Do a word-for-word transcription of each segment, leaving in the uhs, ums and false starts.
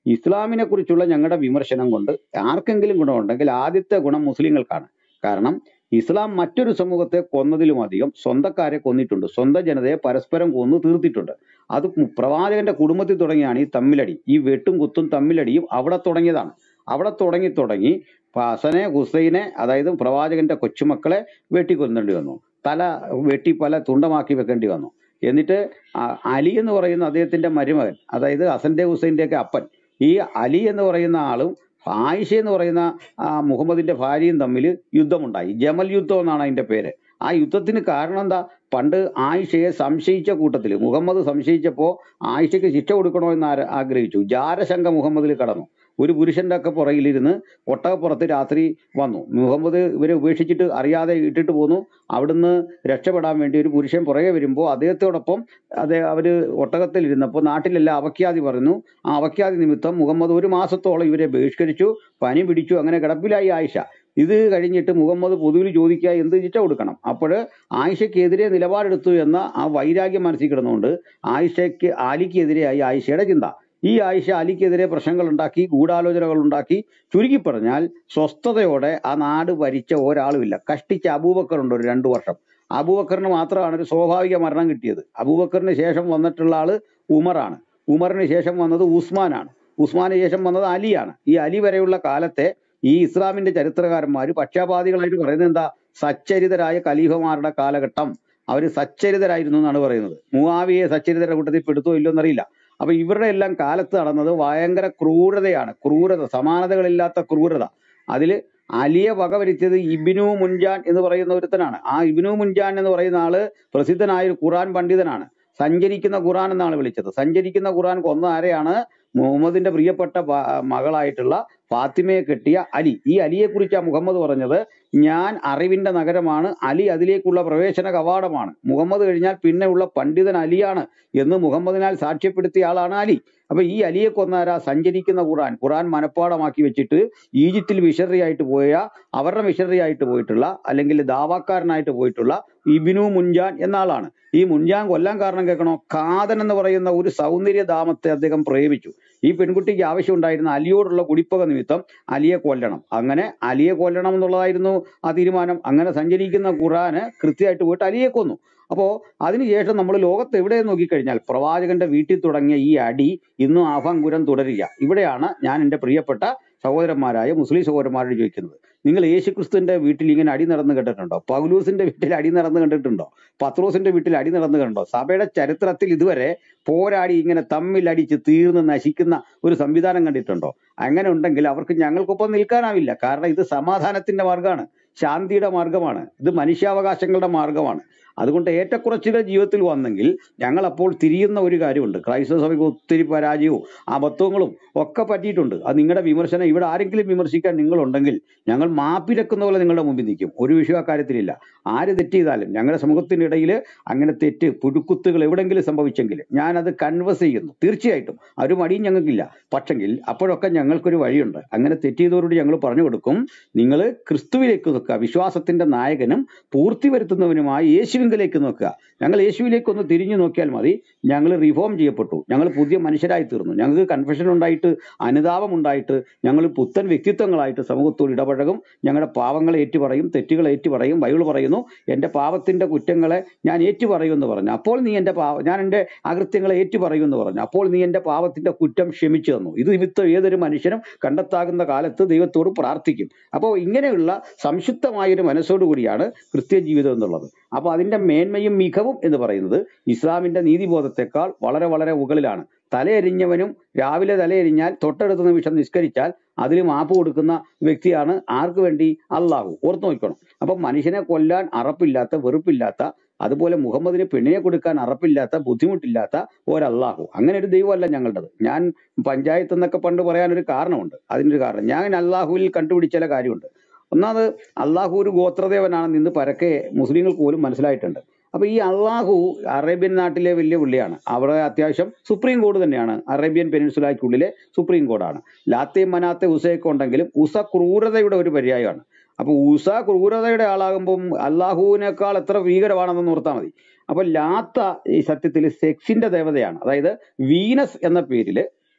ഇസ്ലാമിനെ കുറിച്ചുള്ള ഞങ്ങളുടെ വിമർശനം കൊണ്ട് ആർക്കെങ്കിലും ഗുണമുണ്ടെങ്കിൽ ആദ്യത്തെ ഗുണം മുസ്ലിങ്ങൾക്കാണ്. കാരണം ഇസ്ലാം മറ്റൊരു സമൂഹത്തെ കൊന്നതിലും അധികം സ്വന്തക്കാരെ കൊന്നിട്ടുണ്ട്, സ്വന്തം ജനതയെ പരസ്പരം കൊന്നു തീർത്തിട്ടുണ്ട്. അത് മു- പ്രവാചകന്റെ കുടുംബത്തിൽ തുടങ്ങിയാണ് ഈ തമ്മിലടി, ഈ വെട്ടും കുത്തും തമ്മിലടിയും അവിടെ തുടങ്ങിയതാണ്. അവിടെ തുടങ്ങി തുടങ്ങി ഹസനെ ഹുസൈനെ, അതായത് പ്രവാചകന്റെ കൊച്ചുമക്കളെ വെട്ടിക്കൊല്ലേണ്ടി വന്നു, തല വെട്ടി പല തുണ്ടമാക്കി വെക്കേണ്ടി വന്നു. എന്നിട്ട് ആ അലി എന്ന് പറയുന്ന അദ്ദേഹത്തിന്റെ മരുമകൻ, അതായത് ഹസന്റെ ഹുസൈന്റെ ഒക്കെ അപ്പൻ, ഈ അലി എന്ന് പറയുന്ന ആളും ആയിഷ എന്ന് പറയുന്ന ആ മുഹമ്മദിന്റെ ഭാര്യയും തമ്മിൽ യുദ്ധമുണ്ടായി. ജമൽ യുദ്ധം എന്നാണ് അതിന്റെ പേര്. ആ യുദ്ധത്തിന് കാരണം എന്താ? പണ്ട് ആയിഷയെ സംശയിച്ച കൂട്ടത്തിൽ മുഹമ്മദ് സംശയിച്ചപ്പോ ആയിഷയ്ക്ക് ശിക്ഷ കൊടുക്കണോ എന്ന് ആര- ആഗ്രഹിച്ചു. ജാരശങ്ക മുഹമ്മദിൽ കടന്നു. ഒരു പുരുഷന്റെ ഒക്കെ പുറകിലിരുന്ന് ഒട്ടകപ്പുറത്ത് രാത്രി വന്നു. മുഹമ്മദ് ഇവരെ ഉപേക്ഷിച്ചിട്ട് അറിയാതെ ഇട്ടിട്ട് പോന്നു. അവിടുന്ന് രക്ഷപ്പെടാൻ വേണ്ടി ഒരു പുരുഷൻ പുറകെ വരുമ്പോൾ അദ്ദേഹത്തോടൊപ്പം അതേ അവര് ഒട്ടകത്തിൽ ഇരുന്നപ്പോൾ നാട്ടിലെല്ലാം അവഖ്യാതി പറഞ്ഞു. ആ അവഖ്യാതി നിമിത്തം മുഹമ്മദ് ഒരു മാസത്തോളം ഇവരെ ബഹിഷ്കരിച്ചു, പനി പിടിച്ചു, അങ്ങനെ കിടപ്പിലായി ആയിഷ. ഇത് കഴിഞ്ഞിട്ട് മുഹമ്മദ് പൊതുവിൽ ചോദിക്കുക എന്ത് ശിക്ഷ കൊടുക്കണം. അപ്പോൾ ആയിഷയ്ക്കെതിരെ നിലപാടെടുത്തു എന്ന ആ വൈരാഗ്യം മനസ്സിൽ കിടന്നുകൊണ്ട് ആയിഷയ്ക്ക് അലിക്കെതിരെയായി ആയിഷയുടെ ചിന്ത. ഈ ആയിഷ അലിക്കെതിരെ പ്രശ്നങ്ങൾ ഉണ്ടാക്കി, ഗൂഢാലോചനകൾ ഉണ്ടാക്കി. ചുരുക്കി പറഞ്ഞാൽ സ്വസ്ഥതയോടെ ആ നാട് ഭരിച്ച ഒരാളുമില്ല. കഷ്ടിച്ച അബൂബക്കറുണ്ട് ഒരു രണ്ടു വർഷം. അബൂബക്കറിന് മാത്രമാണ് ഒരു സ്വാഭാവിക മരണം കിട്ടിയത്. അബൂബക്കറിന് ശേഷം വന്നിട്ടുള്ള ആള് ഉമറാണ്. ഉമറിന് ശേഷം വന്നത് ഉസ്മാനാണ്. ഉസ്മാന് ശേഷം വന്നത് അലിയാണ്. ഈ അലി വരെയുള്ള കാലത്തെ ഈ ഇസ്ലാമിന്റെ ചരിത്രകാരന്മാര് പക്ഷാപാതികളായിട്ട് പറയുന്നത് എന്താ? സച്ചരിതരായ ഖലീഫമാരുടെ കാലഘട്ടം അവര് സച്ചരിതരായിരുന്നു എന്നാണ് പറയുന്നത്. മുആവിയെ സച്ചരിതരുടെ കൂട്ടത്തിൽ പെടുത്തോ ഇല്ലോ എന്നറിയില്ല. അപ്പൊ ഇവരുടെ എല്ലാം കാലത്ത് നടന്നത് ഭയങ്കര ക്രൂരതയാണ്. ക്രൂരത, സമാനതകളില്ലാത്ത ക്രൂരത. അതില് അലിയെ വകവരുത്തിയത് ഇബ്നു മുൻജാൻ എന്ന് പറയുന്ന ഒരുത്തനാണ്. ആ ഇബ്നു മുൻജാൻ എന്ന് പറയുന്ന ആള് പ്രസിദ്ധനായ ഒരു ഖുറാൻ പണ്ഡിതനാണ്. സഞ്ചരിക്കുന്ന ഖുറാൻ എന്നാണ് വിളിച്ചത്. സഞ്ചരിക്കുന്ന ഖുറാൻ കൊന്ന ആരെയാണ്? മുഹമ്മദിന്റെ പ്രിയപ്പെട്ട ഭ- മകളായിട്ടുള്ള ഫാത്തിമയെ കെട്ടിയ അലി. ഈ അലിയെ കുറിച്ചാണ് മുഹമ്മദ് പറഞ്ഞത്, ഞാൻ അറിവിന്റെ നഗരമാണ്, അലി അതിലേക്കുള്ള പ്രവേശന കവാടമാണ്, മുഹമ്മദ് കഴിഞ്ഞാൽ പിന്നെ ഉള്ള പണ്ഡിതൻ അലിയാണ് എന്ന് മുഹമ്മദിനാൽ സാക്ഷ്യപ്പെടുത്തിയ ആളാണ് അലി. അപ്പൊ ഈ അലിയെ കൊന്നാരാ? സഞ്ചരിക്കുന്ന ഖുറാൻ ഖുറാൻ മനഃപ്പാടമാക്കി വെച്ചിട്ട് ഈജിപ്തിൽ മിഷണറി ആയിട്ട് പോയ, അവരുടെ മിഷണറി ആയിട്ട് പോയിട്ടുള്ള അല്ലെങ്കിൽ ദാവാക്കാരനായിട്ട് പോയിട്ടുള്ള ഇബ്നു മുൻജാൻ എന്ന ആളാണ്. ഈ മുൻജാൻ കൊല്ലാൻ കാരണം കേൾക്കണോ? കാതൻ എന്ന് പറയുന്ന ഒരു സൗന്ദര്യധാമത്തെ അദ്ദേഹം പ്രേമിച്ചു. ഈ പെൺകുട്ടിക്ക് ആവശ്യമുണ്ടായിരുന്ന അലിയോടുള്ള കുടിപ്പക നിമിത്തം അലിയെ കൊല്ലണം. അങ്ങനെ അലിയെ കൊല്ലണം എന്നുള്ളതായിരുന്നു ആ തീരുമാനം. അങ്ങനെ സഞ്ചരിക്കുന്ന ഖുറാന് കൃത്യമായിട്ട് പോയിട്ട് അലിയെ കൊന്നു. അപ്പോ അതിനുശേഷം നമ്മൾ ലോകത്ത് എവിടെ നോക്കിക്കഴിഞ്ഞാൽ പ്രവാചകന്റെ വീട്ടിൽ തുടങ്ങിയ ഈ അടി ഇന്നും ആഭംഗുരം തുടരുക. ഇവിടെയാണ് ഞാൻ എൻ്റെ പ്രിയപ്പെട്ട സഹോദരന്മാരായ മുസ്ലിം സഹോദരന്മാരോട് ചോദിക്കുന്നത്, നിങ്ങൾ യേശുക്രിസ്തുവിന്റെ വീട്ടിൽ ഇങ്ങനെ അടി നടന്ന് കണ്ടിട്ടുണ്ടോ? പൗലൂസിന്റെ വീട്ടിൽ അടി നടന്ന് കണ്ടിട്ടുണ്ടോ? പത്രോസിന്റെ വീട്ടിൽ അടി നടന്ന് കണ്ടോ? സഭയുടെ ചരിത്രത്തിൽ ഇതുവരെ പോരാടി ഇങ്ങനെ തമ്മിൽ അടിച്ച് തീർന്ന് നശിക്കുന്ന ഒരു സംവിധാനം കണ്ടിട്ടുണ്ടോ? അങ്ങനെ ഉണ്ടെങ്കിൽ അവർക്ക് ഞങ്ങൾക്കൊപ്പം നിൽക്കാനാവില്ല. കാരണം ഇത് സമാധാനത്തിന്റെ മാർഗമാണ്, ശാന്തിയുടെ മാർഗമാണ്, ഇത് മനുഷ്യാവകാശങ്ങളുടെ മാർഗമാണ്. അതുകൊണ്ട് ഏറ്റക്കുറച്ചിലുകൾ ജീവിതത്തിൽ വന്നെങ്കിൽ ഞങ്ങൾ അപ്പോൾ തിരിയുന്ന ഒരു കാര്യമുണ്ട്. ക്രൈസ്തവ സഭയ്ക്ക് ഒത്തിരി പരാജയവും അബദ്ധങ്ങളും ഒക്കെ പറ്റിയിട്ടുണ്ട്. അത് നിങ്ങളുടെ വിമർശനം, ഇവിടെ ആരെങ്കിലും വിമർശിക്കാൻ നിങ്ങളുണ്ടെങ്കിൽ ഞങ്ങൾ മാപ്പിരക്കുന്ന പോലെ നിങ്ങളുടെ മുമ്പിൽ നിൽക്കും. ഒരു വിഷയം അക്കാര്യത്തിലില്ല. ആര് തെറ്റ് ചെയ്താലും ഞങ്ങളുടെ സമൂഹത്തിനിടയിൽ അങ്ങനെ തെറ്റ് പുഴുക്കുത്തുകൾ എവിടെങ്കിലും സംഭവിച്ചെങ്കിൽ ഞാനത് കൺവേഴ്സ് ചെയ്യുന്നു. തീർച്ചയായിട്ടും ആ ഒരു മടിയും ഞങ്ങൾക്കില്ല. പക്ഷെങ്കിൽ അപ്പോഴൊക്കെ ഞങ്ങൾക്കൊരു വഴിയുണ്ട്. അങ്ങനെ തെറ്റ് ചെയ്തവരോട് ഞങ്ങൾ പറഞ്ഞു കൊടുക്കും, നിങ്ങൾ ക്രിസ്തുവിലേക്ക് നോക്കുക, വിശ്വാസത്തിന്റെ നായകനും പൂർത്തി വരുത്തുന്നവനുമായി യേശുവിലേക്ക് നോക്കുക. ഞങ്ങൾ യേശുവിലേക്ക് ഒന്ന് തിരിഞ്ഞു നോക്കിയാൽ മതി. ഞങ്ങൾ റിഫോം ചെയ്യപ്പെട്ടു, ഞങ്ങൾ പുതിയ മനുഷ്യരായി തീർന്നു, ഞങ്ങൾക്ക് കൺഫെഷൻ ഉണ്ടായിട്ട് അനുതാപം ഉണ്ടായിട്ട് ഞങ്ങൾ പുത്തൻ വ്യക്തിത്വങ്ങളായിട്ട് സമൂഹത്തോട് ഇടപഴകും. ഞങ്ങളുടെ പാവങ്ങളെ ഏറ്റുപറയും, തെറ്റുകളെ ഏറ്റുപറയും. ബൈബിൾ പറയുന്നു, എൻ്റെ പാപത്തിന്റെ കുറ്റങ്ങളെ ഞാൻ ഏറ്റുപറയുമെന്ന് പറഞ്ഞു. അപ്പോൾ നീ എൻ്റെ പാവ ഞാൻ എൻ്റെ അകൃത്യങ്ങളെ ഏറ്റുപറയുമെന്ന് പറഞ്ഞു. അപ്പോൾ നീ എൻ്റെ പാപത്തിന്റെ കുറ്റം ക്ഷമിച്ചു തന്നു. ഇത് നിമിത്തം ഏതൊരു മനുഷ്യനും കണ്ടെത്താകുന്ന കാലത്ത് ദൈവത്തോട് പ്രാർത്ഥിക്കും. അപ്പോൾ ഇങ്ങനെയുള്ള സംശുദ്ധമായൊരു മനസ്സോടുകൂടിയാണ് ക്രിസ്ത്യ ജീവിതം എന്നുള്ളത്. അപ്പൊ അതിന്റെ മേന്മയും മികവും എന്ന് പറയുന്നത് ഇസ്ലാമിന്റെ നീതിബോധത്തെക്കാൾ വളരെ വളരെ മുകളിലാണ്. തലയെരിഞ്ഞവനും രാവിലെ തലയെരിഞ്ഞാൽ തൊട്ടടുത്ത നിമിഷം നിസ്കരിച്ചാൽ അതിൽ മാപ്പ് കൊടുക്കുന്ന വ്യക്തിയാണ് ആർക്ക് വേണ്ടി? അള്ളാഹു. ഓർത്ത് നോക്കണം. അപ്പൊ മനുഷ്യനെ കൊല്ലാൻ അറപ്പില്ലാത്ത, വെറുപ്പില്ലാത്ത, അതുപോലെ മുഹമ്മദിന് പെണ്ണിനെ കൊടുക്കാൻ അറപ്പില്ലാത്ത, ബുദ്ധിമുട്ടില്ലാത്ത ഒരല്ലാഹു. അങ്ങനെ ഒരു ദൈവമല്ല ഞങ്ങളുടേത്. ഞാൻ പഞ്ചായത്ത് എന്നൊക്കെ പണ്ട് പറയാനൊരു കാരണമുണ്ട്. അതിനൊരു കാരണം ഞാൻ അള്ളാഹുവിൽ കണ്ടുപിടിച്ച ചില കാര്യമുണ്ട്. ഒന്നാമത് അള്ളാഹു ഒരു ഗോത്രദേവനാണെന്ന് ഇന്ന് പരക്കെ മുസ്ലിങ്ങൾക്ക് പോലും മനസ്സിലായിട്ടുണ്ട്. അപ്പൊ ഈ അള്ളാഹു അറേബ്യൻ നാട്ടിലെ വലിയ പുള്ളിയാണ്. അവിടെ അത്യാവശ്യം സുപ്രീം കോടതി തന്നെയാണ്. Arabian പെനിൻസുലായ്ക്കുള്ളിലെ supreme കോർട്ടാണ്. ലാത്തയും മനാത്തെ ഉസയൊക്കെ ഉണ്ടെങ്കിലും ഉസ ക്രൂരതയുടെ ഒരു പര്യായമാണ്. അപ്പൊ ഉസ ക്രൂരതയുടെ ആളാകുമ്പം അള്ളാഹുവിനേക്കാൾ എത്ര ഭീകരമാണെന്ന് ഓർത്താൽ മതി. അപ്പൊ ലാത്ത ഈ സത്യത്തിൽ സെക്സിന്റെ ദേവതയാണ്. അതായത് വീനസ് എന്ന പേരില്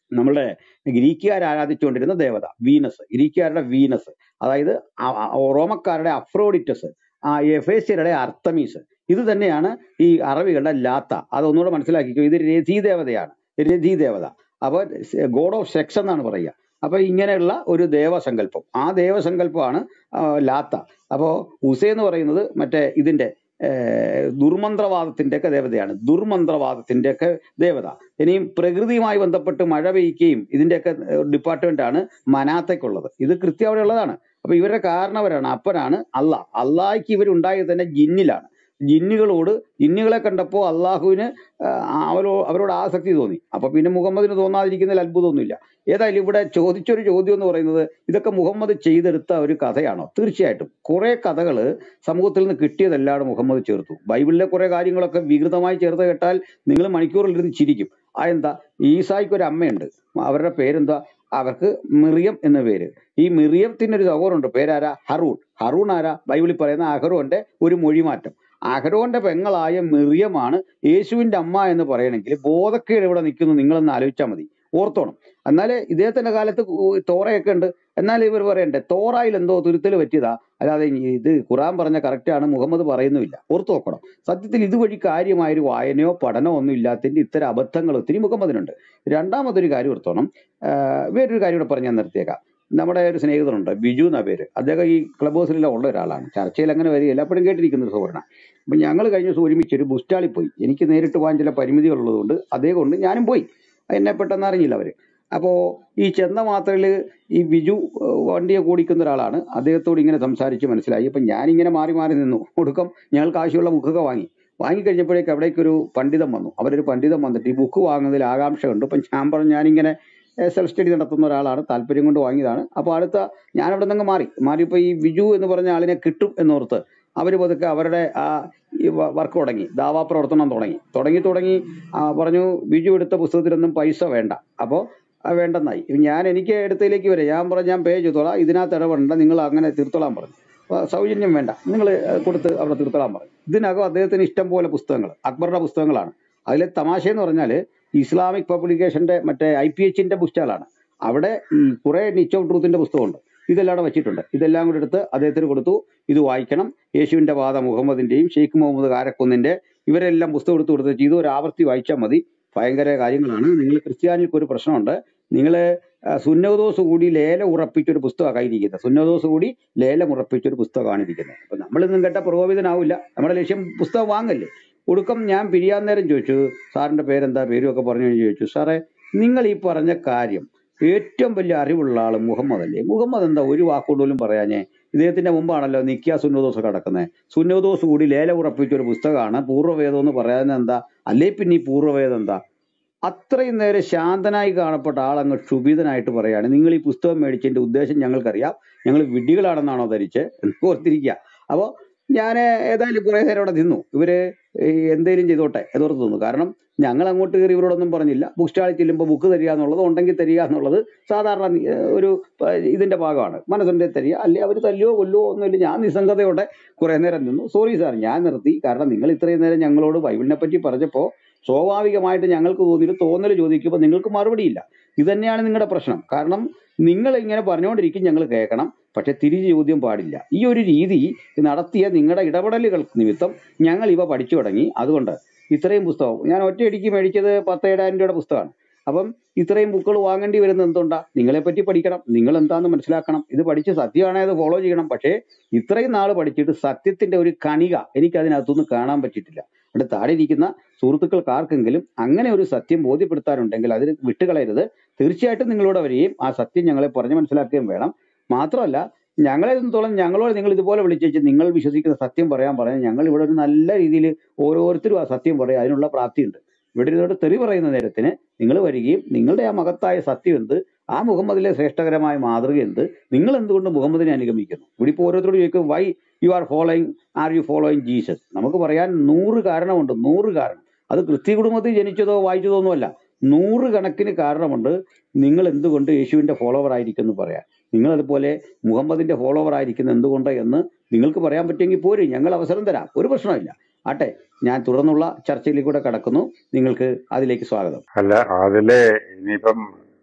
നമ്മളുടെ ഗ്രീക്കുകാർ ആരാധിച്ചുകൊണ്ടിരുന്ന ദേവത വീനസ്, ഗ്രീക്കുകാരുടെ വീനസ്, അതായത് അ- അ- റോമക്കാരുടെ അഫ്രോഡിറ്റസ്, ആ എഫേസ്യരുടെ അർത്തമീസ്, ഇത് തന്നെയാണ് ഈ അറബികളുടെ ലാത്ത. അതൊന്നുകൂടെ മനസ്സിലാക്കിക്കോ, ഇത് രതി ദേവതയാണ്, രതി ദേവത. അപ്പൊ ഗോഡ് ഓഫ് സെക്സ് എന്നാണ് പറയുക. അപ്പൊ ഇങ്ങനെയുള്ള ഒരു ദേവസങ്കല്പം, ആ ദേവസങ്കല്പമാണ് ആ, ലാത്ത. അപ്പോ ഉസ എന്ന് പറയുന്നത് മറ്റേ ഇതിന്റെ ഏർ, ദുർമന്ത്രവാദത്തിന്റെ ഒക്കെ ദേവതയാണ്, ദുർമന്ത്രവാദത്തിന്റെ ഒക്കെ ദേവത. ഇനിയും പ്രകൃതിയുമായി ബന്ധപ്പെട്ട് മഴ പെയ്യുകയും ഇതിന്റെയൊക്കെ ഡിപ്പാർട്ട്മെന്റ് ആണ് മനാത്തക്കുള്ളത്. ഇത് കൃത്യം അവിടെ ഉള്ളതാണ്. അപ്പൊ ഇവരുടെ കാരണവരാണ്, അപ്പനാണ് അള്ളാഹ്. അള്ളാഹിക്ക് ഇവരുണ്ടായത് തന്നെ ജിന്നിലാണ്. ജിന്നുകളോട്, ജിന്നുകളെ കണ്ടപ്പോൾ അള്ളാഹുവിന് ആ, അവരോ അവരോട് ആസക്തി തോന്നി. അപ്പൊ പിന്നെ മുഹമ്മദിന് തോന്നാതിരിക്കുന്നതിൽ അത്ഭുതമൊന്നുമില്ല. ഏതായാലും ഇവിടെ ചോദിച്ചൊരു ചോദ്യം എന്ന് പറയുന്നത്, ഇതൊക്കെ മുഹമ്മദ് ചെയ്തെടുത്ത ഒരു കഥയാണോ? തീർച്ചയായിട്ടും കുറെ കഥകള് സമൂഹത്തിൽ നിന്ന് കിട്ടിയതല്ലാതെ മുഹമ്മദ് ചേർത്തു. ബൈബിളിലെ കുറെ കാര്യങ്ങളൊക്കെ വികൃതമായി ചേർത്ത് കേട്ടാൽ നിങ്ങൾ മണിക്കൂറിൽ ഇരുന്ന് ചിരിക്കും. ആ എന്താ, ഈസായ്ക്ക് ഒരു അമ്മയുണ്ട്, അവരുടെ പേരെന്താ? അവർക്ക് മിറിയം എന്ന പേര്. ഈ മിറിയത്തിന് ഒരു സഹോദരനുണ്ട്, പേരാരാ? ഹറൂൺ. ഹറൂൺ ആരാ? ബൈബിളിൽ പറയുന്ന അഹരോന്റെ ഒരു മൊഴിമാറ്റം. അഹരോന്റെ പെങ്ങളായ മിറിയമാണ് യേശുവിന്റെ അമ്മ എന്ന് പറയണമെങ്കിൽ ബോധക്കേട് ഇവിടെ നിൽക്കുന്നു, നിങ്ങളൊന്ന് ആലോചിച്ചാൽ മതി, ഓർത്തോണം. എന്നാല് ഇദ്ദേഹത്തിന്റെ കാലത്ത് കു- തോറയൊക്കെ ഉണ്ട്. എന്നാൽ ഇവർ പറയണ്ടേ തോറായിൽ എന്തോ തുരുത്തൽ പറ്റിയതാ, അല്ലാതെ ഈ ഇത് ഖുറാൻ പറഞ്ഞ കറക്റ്റ് ആണ് മുഹമ്മദ് പറയുന്നുമില്ല. ഓർത്തു നോക്കണം. സത്യത്തിൽ ഇതുവഴി കാര്യമായൊരു വായനയോ പഠനമോ ഒന്നും ഇല്ലാത്തതിന്റെ ഇത്തരം അബദ്ധങ്ങൾ ഒത്തിരി മുഹമ്മദിനുണ്ട്. രണ്ടാമതൊരു കാര്യം ഓർത്തോണം. ആഹ് വേറൊരു കാര്യം കൂടെ പറഞ്ഞ് ഞാൻ നിർത്തിയേക്കാം. നമ്മുടെ ഒരു സ്നേഹിതനുണ്ട്, ബിജു എന്ന പേര്. അദ്ദേഹം ഈ ക്ലബ് ഹൗസിലെല്ലാം ഉള്ള ഒരാളാണ്, ചർച്ചയിൽ അങ്ങനെ വരികയില്ല, എപ്പോഴും കേട്ടിരിക്കുന്ന ഒരു സുഹൃത്താണ്. അപ്പൊ ഞങ്ങൾ കഴിഞ്ഞ ദിവസം ഒരുമിച്ച് ഒരു ബുസ്റ്റാളിൽ പോയി. എനിക്ക് നേരിട്ട് പോകാൻ ചില പരിമിതികൾ ഉള്ളതുകൊണ്ട് അതേ കൊണ്ട് ഞാനും പോയി. എന്നെ പെട്ടെന്ന് അറിഞ്ഞില്ല അവര്. അപ്പോ ഈ ചെന്ന മാത്രയില് ഈ ബിജു ഏഹ്, വണ്ടിയെ ഓടിക്കുന്ന ഒരാളാണ്. അദ്ദേഹത്തോട് ഇങ്ങനെ സംസാരിച്ച് മനസ്സിലായി. അപ്പൊ ഞാനിങ്ങനെ മാറി മാറി നിന്നു. ഒടുക്കം ഞങ്ങൾക്ക് ആവശ്യമുള്ള ബുക്കൊക്കെ വാങ്ങി. വാങ്ങിക്കഴിഞ്ഞപ്പോഴേക്ക് അവിടേക്ക് ഒരു പണ്ഡിതൻ വന്നു. അവരൊരു പണ്ഡിതൻ വന്നിട്ട് ഈ ബുക്ക് വാങ്ങുന്നതിൽ ആകാംക്ഷ കണ്ടു. അപ്പൊ ഞാൻ പറഞ്ഞു, ഞാനിങ്ങനെ സെൽഫ് സ്റ്റഡി നടത്തുന്ന ഒരാളാണ്, താല്പര്യം കൊണ്ട് വാങ്ങിയതാണ്. അപ്പൊ അടുത്ത ഞാൻ അവിടെ നിന്ന് മാറി മാറിയപ്പോ ഈ ബിജു എന്ന് പറഞ്ഞ ആളിനെ കിട്ടും എന്നോർത്ത് അവര് പതുക്കെ അവരുടെ ആ വർക്ക് തുടങ്ങി, ദാവാ പ്രവർത്തനം തുടങ്ങി തുടങ്ങി തുടങ്ങി ആ, പറഞ്ഞു ബിജു എടുത്ത പുസ്തകത്തിനൊന്നും പൈസ വേണ്ട. അപ്പോൾ വേണ്ടെന്നായി. ഇപ്പൊ ഞാൻ എനിക്ക് എടുത്തതിലേക്ക് വരെ ഞാൻ പറഞ്ഞു, ഞാൻ പേ ചെയ്തോളാം, ഇതിനകത്ത് ഇടപെടണ്ട, നിങ്ങൾ അങ്ങനെ തീർത്തോളാൻ പറഞ്ഞു. അപ്പൊ സൗജന്യം വേണ്ട, നിങ്ങൾ കൊടുത്ത് അവിടെ തീർത്തോളാൻ പറഞ്ഞു. ഇതിനകം അദ്ദേഹത്തിന് ഇഷ്ടം പോലെ പുസ്തകങ്ങൾ, അക്ബറുടെ പുസ്തകങ്ങളാണ്. അതിലെ തമാശ എന്ന് പറഞ്ഞാല് ഇസ്ലാമിക് പബ്ലിക്കേഷന്റെ മറ്റേ ഐ പി എച്ചിന്റെ പുസ്തകങ്ങളാണ്. അവിടെ ഈ കുറെ നിച്ച് ഓഫ് ട്രൂത്തിന്റെ പുസ്തകമുണ്ട്. ഇതെല്ലാം അവിടെ വെച്ചിട്ടുണ്ട്. ഇതെല്ലാം കൂടെ എടുത്ത് അദ്ദേഹത്തിന് കൊടുത്തു. ഇത് വായിക്കണം, യേശുവിന്റെ പാത മുഹമ്മദിന്റെയും ഷെയ്ഖ് മുഹമ്മദ് കാരക്കുന്നിന്റെ ഇവരെല്ലാം പുസ്തകം എടുത്ത് കൊടുത്ത് ഇത് ഒരു ആവർത്തി വായിച്ചാൽ മതി. ഭയങ്കര കാര്യങ്ങളാണ്. നിങ്ങൾ ക്രിസ്ത്യാനിക്ക് ഒരു പ്രശ്നമുണ്ട്, നിങ്ങൾ സുന്നതോസ് കൂടി ലേലം ഉറപ്പിച്ചൊരു പുസ്തകമാണ് കയ്യിരിക്കുന്നത്. സുന്നതോസ് കൂടി ലേലം ഉറപ്പിച്ചൊരു പുസ്തകമാണ് ഇരിക്കുന്നത്. അപ്പൊ നമ്മളിന്നും കേട്ട പുരോഹിതനാവില്ല, നമ്മുടെ ലക്ഷ്യം പുസ്തകം വാങ്ങല്ലേ. ഒടുക്കം ഞാൻ പിരിയാൻ നേരം ചോദിച്ചു, സാറിന്റെ പേരെന്താ, പേരും ഒക്കെ പറഞ്ഞു കഴിഞ്ഞ് ചോദിച്ചു, സാറേ നിങ്ങൾ ഈ പറഞ്ഞ കാര്യം ഏറ്റവും വലിയ അറിവുള്ള ആള് മുഹമ്മദ് അല്ലേ? മുഹമ്മദ് എന്താ ഒരു വാക്കുകൊണ്ട് പോലും പറയാഞ്ഞേ? ഇദ്ദേഹത്തിന്റെ മുമ്പാണല്ലോ നിക്കിയ സുന്നതോസ് കിടക്കുന്നത്. സുന്നതോസ് കൂടി ലേലം ഉറപ്പിച്ച ഒരു പുസ്തകമാണ് പൂർവ്വവേദം എന്ന് പറയാൻ എന്താ? അല്ലേ പിന്നെ ഈ പൂർവ്വവേദം എന്താ? അത്രയും നേരം ശാന്തനായി കാണപ്പെട്ട ആളങ്ങ് ക്ഷുഭിതനായിട്ട് പറയാണ്, നിങ്ങൾ ഈ പുസ്തകം മേടിച്ചതിന്റെ ഉദ്ദേശം ഞങ്ങൾക്കറിയാം, ഞങ്ങൾ വിഡ്ഢികളാണെന്നാണോ ധരിച്ച് എന്ന് ഓർത്തിരിക്കുക. അപ്പോ ഞാൻ ഏതായാലും കുറെ നേരം അവിടെ നിന്നു. ഇവര് ഈ എന്തേലും ചെയ്തോട്ടെ എന്നോർത്ത് നിന്നു. കാരണം ഞങ്ങൾ അങ്ങോട്ട് കയറി ഇവരോടൊന്നും പറഞ്ഞില്ല. ബുക്ക് സ്റ്റാളിൽ ചെല്ലുമ്പോൾ ബുക്ക് തരിക എന്നുള്ളത്, ഉണ്ടെങ്കിൽ തരിക എന്നുള്ളത് സാധാരണ നി- ഏഹ് ഒരു പ- ഇതിന്റെ ഭാഗമാണ്. മനസ്സിന്റെ തരിക, അല്ലെ അവർ തല്ലുവോ കൊല്ലുവോ ഒന്നുമില്ല. ഞാൻ നിസ്സംഗതയോടെ കുറെ നേരം നിന്നു. സോറി സാർ, ഞാൻ നിർത്തി. കാരണം നിങ്ങൾ ഇത്രയും നേരം ഞങ്ങളോട് ബൈബിളിനെ പറ്റി പറഞ്ഞപ്പോൾ സ്വാഭാവികമായിട്ട് ഞങ്ങൾക്ക് തോന്നിയിട്ട് തോന്നൽ ചോദിക്കുമ്പോൾ നിങ്ങൾക്ക് മറുപടിയില്ല. ഇത് തന്നെയാണ് നിങ്ങളുടെ പ്രശ്നം. കാരണം നിങ്ങൾ ഇങ്ങനെ പറഞ്ഞുകൊണ്ടിരിക്കും, ഞങ്ങൾ കേൾക്കണം, പക്ഷെ തിരിച്ച് ചോദ്യം പാടില്ല. ഈ ഒരു രീതി നടത്തിയ നിങ്ങളുടെ ഇടപെടലുകൾ നിമിത്തം ഞങ്ങൾ ഇവ പഠിച്ചു തുടങ്ങി. അതുകൊണ്ട് ഇത്രയും പുസ്തകം ഞാൻ ഒറ്റയടിക്ക് മേടിച്ചത് പത്ത് ഏഴായിരം രൂപയുടെ പുസ്തകമാണ്. അപ്പം ഇത്രയും ബുക്കുകൾ വാങ്ങേണ്ടി വരുന്നത് എന്തുകൊണ്ടാ? നിങ്ങളെ പറ്റി പഠിക്കണം, നിങ്ങൾ എന്താണെന്ന് മനസ്സിലാക്കണം, ഇത് പഠിച്ച് സത്യമാണെങ്കിൽ അത് ഫോളോ ചെയ്യണം. പക്ഷേ ഇത്രയും നാൾ പഠിച്ചിട്ട് സത്യത്തിന്റെ ഒരു കണിക എനിക്ക് അതിനകത്തുനിന്ന് കാണാൻ പറ്റിയിട്ടില്ല. അവിടെ താഴെ ഇരിക്കുന്ന സുഹൃത്തുക്കൾക്ക് ആർക്കെങ്കിലും അങ്ങനെ ഒരു സത്യം ബോധ്യപ്പെടുത്താനുണ്ടെങ്കിൽ അതിന് വിട്ടുകളയരുത്. തീർച്ചയായിട്ടും നിങ്ങളോട് വരികയും ആ സത്യം ഞങ്ങളെ പറഞ്ഞ് മനസ്സിലാക്കുകയും വേണം. മാത്രമല്ല ഞങ്ങളെ സംബന്ധിച്ചോളം ഞങ്ങളോട് നിങ്ങൾ ഇതുപോലെ വിളിച്ചേച്ച് നിങ്ങൾ വിശ്വസിക്കുന്ന സത്യം പറയാൻ പറയാൻ ഞങ്ങൾ ഇവിടെ ഒരു നല്ല രീതിയിൽ ഓരോരുത്തരും ആ സത്യം പറയും, അതിനുള്ള പ്രാപ്തിയുണ്ട്. ഇവിടെ ഇരുന്നോട്ട് തെറി പറയുന്ന നേരത്തിന് നിങ്ങൾ വരികയും നിങ്ങളുടെ ആ മഹത്തായ സത്യം എന്ത്, ആ മുഹമ്മദിലെ ശ്രേഷ്ഠകരമായ മാതൃക എന്ത്, നിങ്ങൾ എന്തുകൊണ്ട് മുഹമ്മദിനെ അനുഗമിക്കുന്നു? ഇവിടെ ഇപ്പോൾ ഓരോരുത്തരോട് ചോദിക്കും, why you are following are you following Jesus? നമുക്ക് പറയാൻ നൂറ് കാരണമുണ്ട്, നൂറ് കാരണം. അത് ക്രിസ്ത്യ കുടുംബത്തിൽ ജനിച്ചതോ വായിച്ചതോ ഒന്നുമല്ല, നൂറ് കണക്കിന് കാരണമുണ്ട് നിങ്ങൾ എന്തുകൊണ്ട് യേശുവിന്റെ ഫോളോവർ ആയിരിക്കുന്നു പറയാൻ. നിങ്ങൾ അതുപോലെ മുഹമ്മദിന്റെ ഫോളോവർ ആയിരിക്കുന്ന എന്തുകൊണ്ട് എന്ന് നിങ്ങൾക്ക് പറയാൻ പറ്റുമെങ്കിൽ പോരും, ഞങ്ങൾ അവസരം തരാം, ഒരു പ്രശ്നമില്ല. ആട്ടെ, ഞാൻ തുടർന്നുള്ള ചർച്ചയിലേക്ക് കൂടെ കടക്കുന്നു. നിങ്ങൾക്ക് അതിലേക്ക് സ്വാഗതം. അല്ല അതില് ഇനിയിപ്പം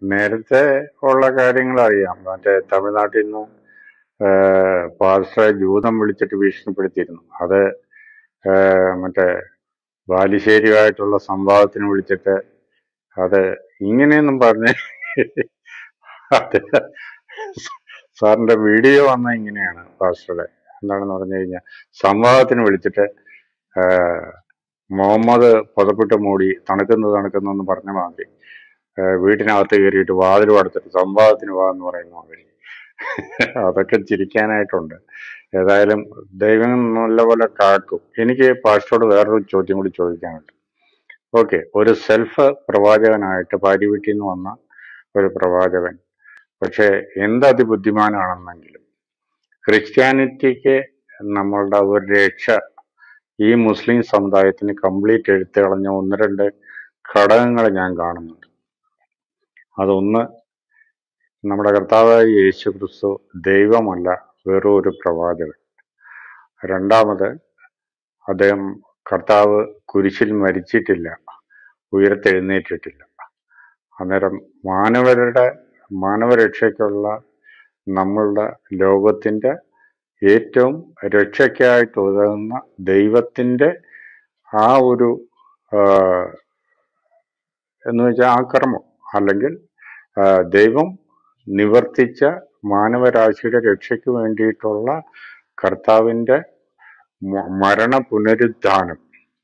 നേരത്തെ ഉള്ള കാര്യങ്ങൾ അറിയാം. മറ്റേ തമിഴ്നാട്ടിൽ നിന്ന് പാസ്റ്ററെ ജൂതം വിളിച്ചിട്ട് ഭീഷണിപ്പെടുത്തിയിരുന്നു. അത് ഏഹ് മറ്റേ ബാലുശ്ശേരിയുമായിട്ടുള്ള സംവാദത്തിന് വിളിച്ചിട്ട് അത് ഇങ്ങനെയൊന്നും പറഞ്ഞ് അത് സാറിന്റെ വീഡിയോ വന്ന ഇങ്ങനെയാണ് പാസ്റ്ററുടെ. എന്താണെന്ന് പറഞ്ഞു കഴിഞ്ഞാൽ സംവാദത്തിന് വിളിച്ചിട്ട് ഏഹ് മുഹമ്മദ് പുതപ്പിട്ട് മൂടി തണുക്കുന്നു തണുക്കുന്നു എന്ന് പറഞ്ഞ മാതിരി ഏഹ് വീട്ടിനകത്ത് കയറിയിട്ട് വാതിൽ അടച്ചിട്ട് സംവാദത്തിന് പോകാന്ന് പറയുന്ന മാതിരി അതൊക്കെ ചിരിക്കാനായിട്ടുണ്ട്. ഏതായാലും ദൈവം നല്ലപോലെ കാക്കും. എനിക്ക് പാസ്റ്ററോട് വേറൊരു ചോദ്യം കൂടി ചോദിക്കാനുണ്ട്. ഓക്കെ, ഒരു സെൽഫ് പ്രവാചകനായിട്ട് ഭാര്യ വീട്ടിൽ നിന്ന് വന്ന ഒരു പ്രവാചകൻ, പക്ഷെ എന്ത് അതിബുദ്ധിമാനാണെന്നെങ്കിലും ക്രിസ്ത്യാനിറ്റിക്ക് നമ്മളുടെ ഒരു രക്ഷ ഈ മുസ്ലിം സമുദായത്തിന് കംപ്ലീറ്റ് എടുത്തു കളഞ്ഞ ഒന്ന് രണ്ട് ഘടകങ്ങൾ ഞാൻ കാണുന്നുണ്ട്. അതൊന്ന്, നമ്മുടെ കർത്താവായ യേശു ക്രിസ്തു ദൈവമല്ല, വെറും ഒരു പ്രവാചകൻ. രണ്ടാമത്, അദ്ദേഹം കർത്താവ് കുരിശിൽ മരിച്ചിട്ടില്ല, ഉയർത്തെഴുന്നേറ്റിട്ടില്ല. അന്നേരം മാനവരുടെ മാനവരക്ഷയ്ക്കുള്ള നമ്മളുടെ ലോകത്തിന്റെ ഏറ്റവും രക്ഷയ്ക്കായിട്ട് ഉതകുന്ന ദൈവത്തിന്റെ ആ ഒരു എന്ന് വെച്ചാൽ ആ കർമ്മം, അല്ലെങ്കിൽ ദൈവം നിവർത്തിച്ച മാനവരാശിയുടെ രക്ഷയ്ക്ക് വേണ്ടിയിട്ടുള്ള കർത്താവിന്റെ മരണ പുനരുദ്ധാനം,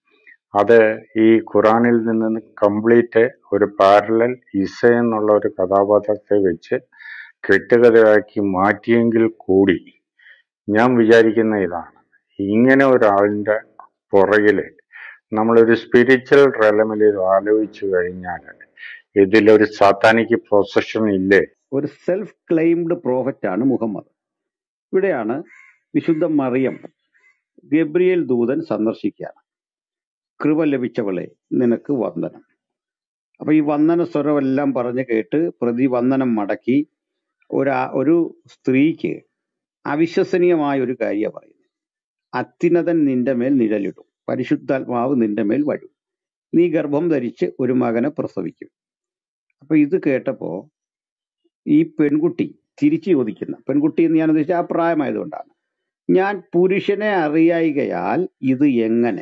അത് ഈ ഖുറാനിൽ നിന്ന് കംപ്ലീറ്റ് ഒരു പാരലൽ ഇസ എന്നുള്ള ഒരു കഥാപാത്രത്തെ വെച്ച് കെട്ടുകഥയാക്കി മാറ്റിയെങ്കിൽ കൂടി ഞാൻ വിചാരിക്കുന്ന ഇതാണ്, ഇങ്ങനെ ഒരാളിന്റെ പുറകില് നമ്മളൊരു സ്പിരിച്വൽ റെലമിൽ ആലോചിച്ചു കഴിഞ്ഞാൽ ഇതിലൊരു സാത്താനിക് പൊസഷൻ ഇല്ലേ? ഒരു സെൽഫ് ക്ലെയിംഡ് പ്രോഫറ്റ് ആണ് മുഹമ്മദ്. ഇവിടെയാണ് വിശുദ്ധ മറിയം ഗബ്രിയേൽ ദൂതൻ സന്ദർശിക്കുകയാണ്. കൃപ ലഭിച്ചവളെ നിനക്ക് വന്ദനം. അപ്പൊ ഈ വന്ദന സ്വരമെല്ലാം പറഞ്ഞ് കേട്ട് പ്രതിവന്ദനം മടക്കി ഒരാ ഒരു സ്ത്രീക്ക് അവിശ്വസനീയമായ ഒരു കാര്യം പറയുന്നു. അത്യുന്നതൻ നിന്റെ മേൽ നിഴലിടും, പരിശുദ്ധാത്മാവ് നിന്റെ മേൽ വരും, നീ ഗർഭം ധരിച്ച് ഒരു മകനെ പ്രസവിക്കും. അപ്പൊ ഇത് കേട്ടപ്പോ ഈ പെൺകുട്ടി തിരിച്ചു ചോദിക്കുന്ന, പെൺകുട്ടി എന്ന് ഞാൻ ഉദ്ദേശിച്ച ആ പ്രായമായതുകൊണ്ടാണ്, ഞാൻ പുരുഷനെ അറിയായികയാൽ ഇത് എങ്ങനെ?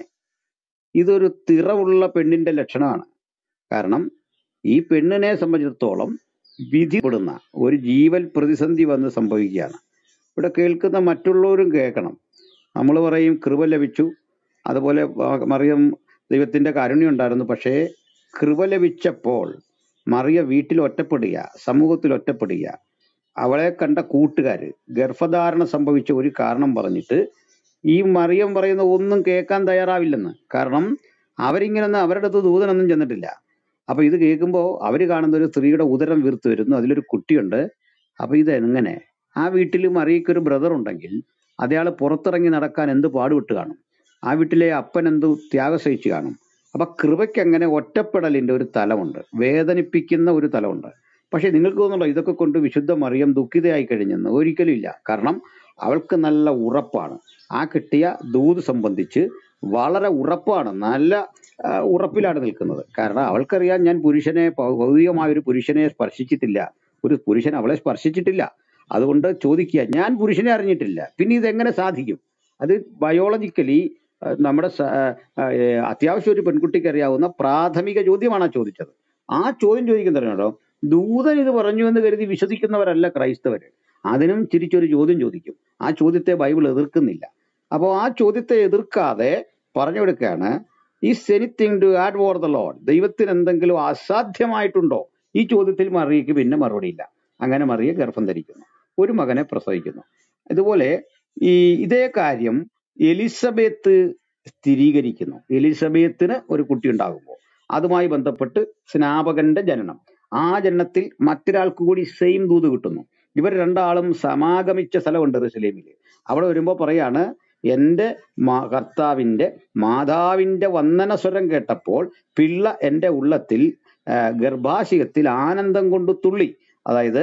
ഇതൊരു തിറവുള്ള പെണ്ണിന്റെ ലക്ഷണമാണ്. കാരണം ഈ പെണ്ണിനെ സംബന്ധിച്ചിടത്തോളം വിധിപ്പെടുന്ന ഒരു ജീവൽ പ്രതിസന്ധി വന്ന് സംഭവിക്കുകയാണ്. ഇവിടെ കേൾക്കുന്ന മറ്റുള്ളവരും കേൾക്കണം. നമ്മൾ പറയും കൃപ ലഭിച്ചു, അതുപോലെ മറിയം ദൈവത്തിന്റെ കാരുണ്യം ഉണ്ടായിരുന്നു. പക്ഷേ കൃപ ലഭിച്ചപ്പോൾ മറിയ വീട്ടിൽ ഒറ്റപ്പെടുക, സമൂഹത്തിൽ ഒറ്റപ്പെടുക. അവളെ കണ്ട കൂട്ടുകാര് ഗർഭധാരണ സംഭവിച്ച ഒരു കാരണം പറഞ്ഞിട്ട് ഈ മറിയം പറയുന്ന ഒന്നും കേൾക്കാൻ തയ്യാറാവില്ലെന്ന്. കാരണം അവരിങ്ങനൊന്നും അവരുടെ അടുത്ത് ദൂതനൊന്നും ചെന്നിട്ടില്ല. അപ്പൊ ഇത് കേൾക്കുമ്പോൾ അവര് കാണുന്ന ഒരു സ്ത്രീയുടെ ഉദരം വീർത്ത് വരുന്നു, അതിലൊരു കുട്ടിയുണ്ട്. അപ്പൊ ഇത് എങ്ങനെ? ആ വീട്ടിൽ മറിയക്കൊരു ബ്രദർ ഉണ്ടെങ്കിൽ അതയാൾ പുറത്തിറങ്ങി നടക്കാൻ എന്ത് പാടുപെട്ട് കാണും? ആ വീട്ടിലെ അപ്പൻ എന്ത് ത്യാഗം സഹിച്ചു കാണും? അപ്പൊ കൃപയ്ക്ക് അങ്ങനെ ഒറ്റപ്പെടലിന്റെ ഒരു തലമുണ്ട്, വേദനിപ്പിക്കുന്ന ഒരു തലമുണ്ട്. പക്ഷെ നിങ്ങൾക്ക് തോന്നുന്നുണ്ടോ ഇതൊക്കെ കൊണ്ട് വിശുദ്ധ മറിയം ദുഃഖിതയായി കഴിഞ്ഞെന്ന്? ഒരിക്കലും ഇല്ല. കാരണം അവൾക്ക് നല്ല ഉറപ്പാണ്. ആ കിട്ടിയ ദൂത് സംബന്ധിച്ച് വളരെ ഉറപ്പാണ്, നല്ല ഉറപ്പിലാണ് നിൽക്കുന്നത്. കാരണം അവൾക്കറിയാം, ഞാൻ പുരുഷനെ, ഭൗതികമായ ഒരു പുരുഷനെ സ്പർശിച്ചിട്ടില്ല, ഒരു പുരുഷൻ അവളെ സ്പർശിച്ചിട്ടില്ല. അതുകൊണ്ട് ചോദിക്കുക, ഞാൻ പുരുഷനെ അറിഞ്ഞിട്ടില്ല, പിന്നെ ഇതെങ്ങനെ സാധിക്കും? അത് ബയോളജിക്കലി നമ്മുടെ അത്യാവശ്യം ഒരു പെൺകുട്ടിക്ക് അറിയാവുന്ന പ്രാഥമിക ചോദ്യമാണ് ചോദിച്ചത്. ആ ചോദ്യം ചോദിക്കുന്നവരുണ്ടോ, ദൂതൻ ഇത് പറഞ്ഞു എന്ന് കരുതി വിശ്വസിക്കുന്നവരല്ല ക്രൈസ്തവര്. അതിനും തിരിച്ചൊരു ചോദ്യം ചോദിക്കും. ആ ചോദ്യത്തെ ബൈബിൾ എതിർക്കുന്നില്ല. അപ്പോൾ ആ ചോദ്യത്തെ എതിർക്കാതെ പറഞ്ഞു കൊടുക്കുകയാണ്, is anything too hard for the Lord? ദൈവത്തിന് എന്തെങ്കിലും അസാധ്യമായിട്ടുണ്ടോ? ഈ ചോദ്യത്തിൽ മറിയയ്ക്ക് പിന്നെ മറുപടിയില്ല. അങ്ങനെ മറിയ ഗർഭം ധരിക്കുന്നു, ഒരു മകനെ പ്രസവിക്കുന്നു. ഇതുപോലെ ഈ ഇതേ കാര്യം എലിസബത്ത് സ്ഥിരീകരിക്കുന്നു. എലിസബത്തിന് ഒരു കുട്ടി ഉണ്ടാകുമ്പോൾ അതുമായി ബന്ധപ്പെട്ട് സ്നാപകന്റെ ജനനം, ആ ജനനത്തിൽ മറ്റൊരാൾക്ക് കൂടി സെയിം ദൂത് കിട്ടുന്നു. ഇവർ രണ്ടാളും സമാഗമിച്ച സ്ഥലമുണ്ട് യെരൂശലേമിൽ. അവിടെ വരുമ്പോൾ പറയാണ്, എൻ്റെ കർത്താവിൻ്റെ മാതാവിൻ്റെ വന്ദനസ്വരം കേട്ടപ്പോൾ പിള്ള എൻ്റെ ഉള്ളത്തിൽ ഗർഭാശയത്തിൽ ആനന്ദം കൊണ്ട് തുള്ളി. അതായത്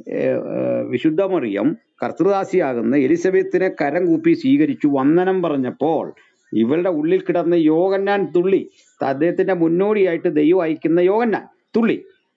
വിശുദ്ധ മറിയം കർത്തൃദാസിയാകുന്ന എലിസബത്തിനെ കരം കൂപ്പി സ്വീകരിച്ചു വന്ദനം പറഞ്ഞപ്പോൾ ഇവളുടെ ഉള്ളിൽ കിടന്ന യോഹന്നാൻ തുള്ളി. അദ്ദേഹത്തിന്റെ മുന്നോടിയായിട്ട് ദൈവം അയക്കുന്ന യോഹന്നാൻ തുള്ളി.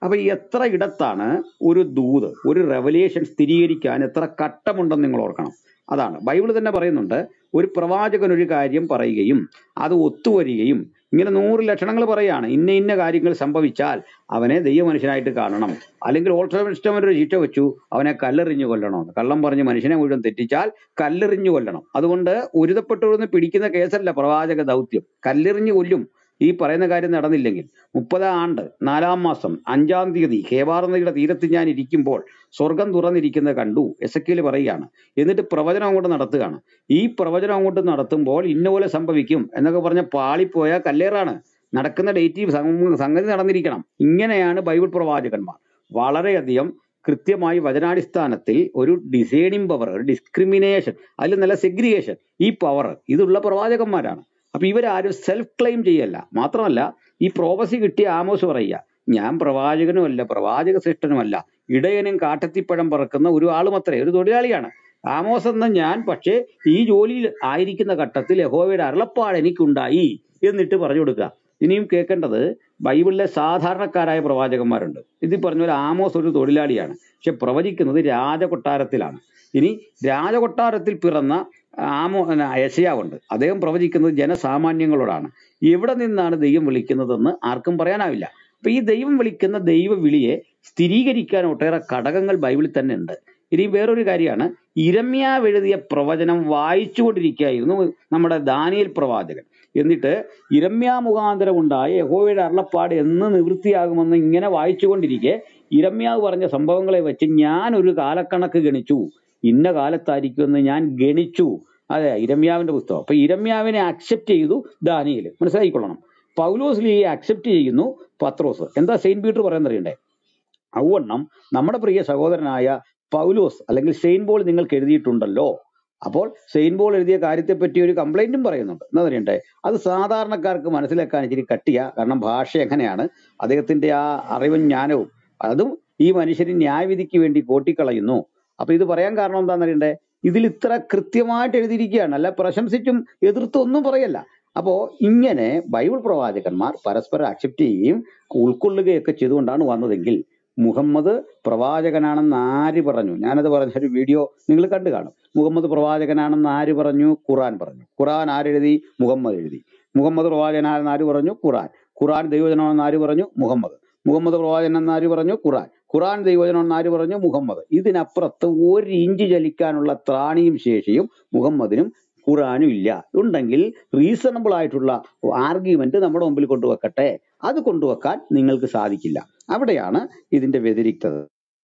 അപ്പൊ ഈ എത്ര ഇടത്താണ് ഒരു ദൂത്, ഒരു റെവലേഷൻ സ്ഥിരീകരിക്കാൻ എത്ര ഘട്ടമുണ്ടെന്ന് നിങ്ങൾ ഓർക്കണം. അതാണ് ബൈബിൾ തന്നെ പറയുന്നുണ്ട്. ഒരു പ്രവാചകൻ ഒരു കാര്യം പറയുകയും അത് ഒത്തുവരികയും ഇങ്ങനെ നൂറ് ലക്ഷണങ്ങൾ പറയാണ്. ഇന്ന ഇന്ന കാര്യങ്ങൾ സംഭവിച്ചാൽ അവനെ ദൈവമനുഷ്യനായിട്ട് കാണണം. അല്ലെങ്കിൽ ഓൾഡ് ടെസ്റ്റമെന്റ് ഒരു ശിക്ഷ വെച്ചു, അവനെ കല്ലെറിഞ്ഞു കൊല്ലണമെന്ന്. കള്ളം പറഞ്ഞ് മനുഷ്യനെ മുഴുവൻ തെറ്റിച്ചാൽ കല്ലെറിഞ്ഞു കൊല്ലണം. അതുകൊണ്ട് ഉരുതപ്പെട്ടൊന്ന് പിടിക്കുന്ന കേസല്ല പ്രവാചക ദൗത്യം. കല്ലെറിഞ്ഞു കൊല്ലും ഈ പറയുന്ന കാര്യം നടന്നില്ലെങ്കിൽ. മുപ്പതാം ആണ്ട് നാലാം മാസം അഞ്ചാം തീയതി ഹേബാർ നദിയുടെ തീരത്ത് ഞാൻ ഇരിക്കുമ്പോൾ സ്വർഗം തുറന്നിരിക്കുന്നത് കണ്ടു, എസെക്കിയേൽ പറയുകയാണ്. എന്നിട്ട് പ്രവചനം അങ്ങോട്ട് നടത്തുകയാണ്. ഈ പ്രവചനം അങ്ങോട്ട് നടത്തുമ്പോൾ ഇന്നപോലെ സംഭവിക്കും എന്നൊക്കെ പറഞ്ഞ പാളിപ്പോയ കല്ലേറാണ്. നടക്കുന്ന ഡേറ്റ് സംഗതി നടന്നിരിക്കണം. ഇങ്ങനെയാണ് ബൈബിൾ പ്രവാചകന്മാർ വളരെയധികം കൃത്യമായി വചനാടിസ്ഥാനത്തിൽ ഒരു ഡിസൈനിങ് പവർ, ഒരു ഡിസ്ക്രിമിനേഷൻ, അതിൽ നല്ല സെഗ്രിഗേഷൻ, ഈ പവർ ഇതുള്ള പ്രവാചകന്മാരാണ്. അപ്പൊ ഇവരാരും സെൽഫ് ക്ലെയിം ചെയ്യല്ല. മാത്രമല്ല ഈ പ്രോഫസി കിട്ടിയ ആമോസ് പറയുക, ഞാൻ പ്രവാചകനുമല്ല, പ്രവാചക ശ്രേഷ്ഠനുമല്ല, ഇടയനും കാട്ടത്തിപ്പഴം പറക്കുന്ന ഒരു ആളും അത്രേ, ഒരു തൊഴിലാളിയാണ് ആമോസ് എന്ന ഞാൻ. പക്ഷേ ഈ ജോലിയിൽ ആയിരിക്കുന്ന ഘട്ടത്തിൽ യഹോവയുടെ അരുളപ്പാട് എനിക്കുണ്ടായി എന്നിട്ട് പറഞ്ഞു കൊടുക്കുക. ഇനിയും കേൾക്കേണ്ടത് ബൈബിളിലെ സാധാരണക്കാരായ പ്രവാചകന്മാരുണ്ട്. ഇത് പറഞ്ഞ പോലെ ആമോസ് ഒരു തൊഴിലാളിയാണ്, പക്ഷെ പ്രവചിക്കുന്നത് രാജകൊട്ടാരത്തിലാണ്. ഇനി രാജകൊട്ടാരത്തിൽ പിറന്ന ആമോ യെശയ്യാവുണ്ട്, അദ്ദേഹം പ്രവചിക്കുന്നത് ജനസാമാന്യങ്ങളോടാണ്. എവിടെ നിന്നാണ് ദൈവം വിളിക്കുന്നതെന്ന് ആർക്കും പറയാനാവില്ല. അപ്പൊ ഈ ദൈവം വിളിക്കുന്ന ദൈവ വിളിയെ സ്ഥിരീകരിക്കാൻ ഒട്ടേറെ ഘടകങ്ങൾ ബൈബിളിൽ തന്നെ ഉണ്ട്. ഇനി വേറൊരു കാര്യമാണ്, ഇരമ്യാവ് എഴുതിയ പ്രവചനം വായിച്ചുകൊണ്ടിരിക്കുകയായിരുന്നു നമ്മുടെ ദാനിയേൽ പ്രവാചകൻ. എന്നിട്ട് ഇരമ്യാ മുഖാന്തരം ഉണ്ടായ യഹോവയുടെ അരുളപ്പാട് എന്ന് നിവൃത്തിയാകുമെന്ന് ഇങ്ങനെ വായിച്ചുകൊണ്ടിരിക്കെ ഇരമ്യാവ് പറഞ്ഞ സംഭവങ്ങളെ വെച്ച് ഞാൻ ഒരു കാലക്കണക്ക് ഗണിച്ചു, ഇന്ന കാലത്തായിരിക്കുമെന്ന് ഞാൻ ഗണിച്ചു. അതെ, ഇരമ്യാവിന്റെ പുസ്തകം. അപ്പൊ ഇരമ്യാവിനെ അക്സെപ്റ്റ് ചെയ്തു ദാനിയേൽ. മനസ്സിലായിക്കൊള്ളണം. പൗലോസ് ലീയെ അക്സെപ്റ്റ് ചെയ്യുന്നു പത്രോസ്. എന്താ സെയിന്റ് പീറ്റർ പറയാൻ അറിയണ്ടേ? ഔവണ്ണം നമ്മുടെ പ്രിയ സഹോദരനായ പൗലോസ് അല്ലെങ്കിൽ സെയിന്റ് പോൾ നിങ്ങൾക്ക് എഴുതിയിട്ടുണ്ടല്ലോ. അപ്പോൾ സെയിന്റ് പോൾ എഴുതിയ കാര്യത്തെ പറ്റി ഒരു കംപ്ലൈന്റും പറയുന്നുണ്ട്. എന്താ പറയണ്ടേ? അത് സാധാരണക്കാർക്ക് മനസ്സിലാക്കാൻ ഇച്ചിരി കട്ടിയ, കാരണം ഭാഷ എങ്ങനെയാണ്, അദ്ദേഹത്തിന്റെ ആ അറിവും ജ്ഞാനവും അതും ഈ മനുഷ്യന് ന്യായവിധിക്ക് വേണ്ടി കോട്ടിക്കളയുന്നു. അപ്പൊ ഇത് പറയാൻ കാരണം എന്താണെന്ന് അറിയണ്ടേ? ഇതിൽ ഇത്ര കൃത്യമായിട്ട് എഴുതിയിരിക്കുകയാണ്, അല്ല പ്രശംസിച്ചും എതിർത്തും ഒന്നും പറയല്ല. അപ്പോ ഇങ്ങനെ ബൈബിൾ പ്രവാചകന്മാർ പരസ്പരം അക്സെപ്റ്റ് ചെയ്യുകയും ഉൾക്കൊള്ളുകയൊക്കെ ചെയ്തുകൊണ്ടാണ് വന്നതെങ്കിൽ മുഹമ്മദ് പ്രവാചകനാണെന്ന് ആര് പറഞ്ഞു? ഞാനത് പറഞ്ഞ ഒരു വീഡിയോ നിങ്ങൾ കണ്ടു കാണും. മുഹമ്മദ് പ്രവാചകനാണെന്ന് ആര് പറഞ്ഞു? ഖുറാൻ പറഞ്ഞു. ഖുറാൻ ആരെഴുതി? മുഹമ്മദ് എഴുതി. മുഹമ്മദ് പ്രവാചകനാണെന്ന് ആര് പറഞ്ഞു? ഖുറാൻ. ഖുറാൻ ദൈവജനമെന്ന് ആര് പറഞ്ഞു? മുഹമ്മദ്. മുഹമ്മദ് പ്രവാചകൻ എന്ന് ആര് പറഞ്ഞു? ഖുറാൻ. ഖുറാൻ ദൈവജനമെന്ന് ആര് പറഞ്ഞു? മുഹമ്മദ്. ഇതിനപ്പുറത്ത് ഒരു ഇഞ്ച് ചലിക്കാനുള്ള ത്രാണിയും ശേഷിയും മുഹമ്മദിനും ഖുറാനും ഇല്ല. ഉണ്ടെങ്കിൽ റീസണബിൾ ആയിട്ടുള്ള ആർഗ്യുമെന്റ് നമ്മുടെ മുമ്പിൽ കൊണ്ടുവെക്കട്ടെ. അത് കൊണ്ടുവെക്കാൻ നിങ്ങൾക്ക് സാധിക്കില്ല. അവിടെയാണ് ഇതിന്റെ വ്യതിരിക്തത.